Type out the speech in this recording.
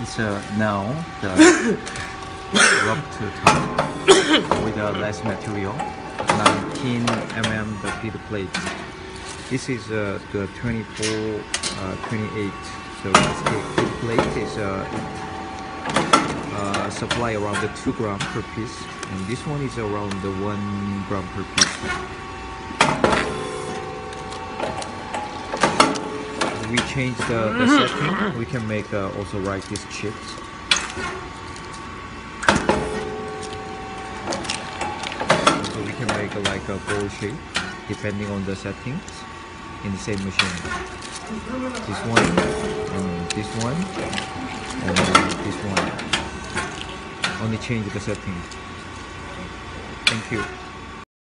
It's now the rough to top with less material. 19 the feed plate. This is the 24, 28. So this feed plate is supply around the 2 gram per piece, and this one is around the 1 gram per piece. We change the setting. We can make also write these chips. So we can make like a bowl shape depending on the settings in the same machine. This one, and this one, and this one. Only change the setting. Thank you.